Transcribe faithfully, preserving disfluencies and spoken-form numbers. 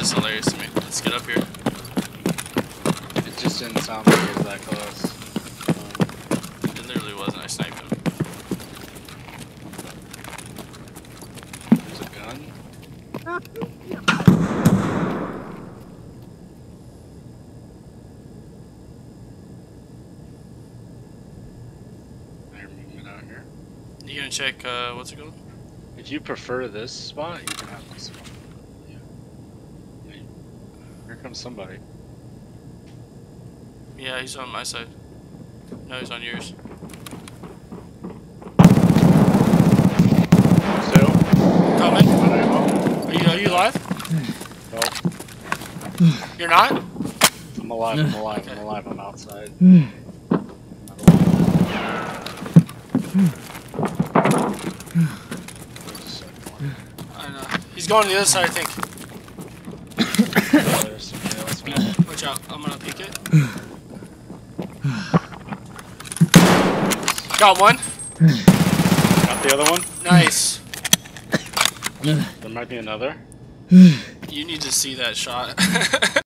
is hilarious to me. Let's get up here. It just didn't sound like it was that close. It literally wasn't. I sniped him. There's a gun. Air movement out here. You gonna check, uh, what's it called? If you prefer this spot, you can have this spot. Yeah. Wait. Here comes somebody. Yeah, he's on my side. No, he's on yours. Still? Coming. Are you, are you alive? Nope. You're not? I'm alive, I'm alive, Okay. I'm alive, I'm outside. I know. He's going to the other side, I think. There's somebody else, man. Watch out. I'm gonna peek it. Got one. Got the other one? Nice. There might be another. You need to see that shot.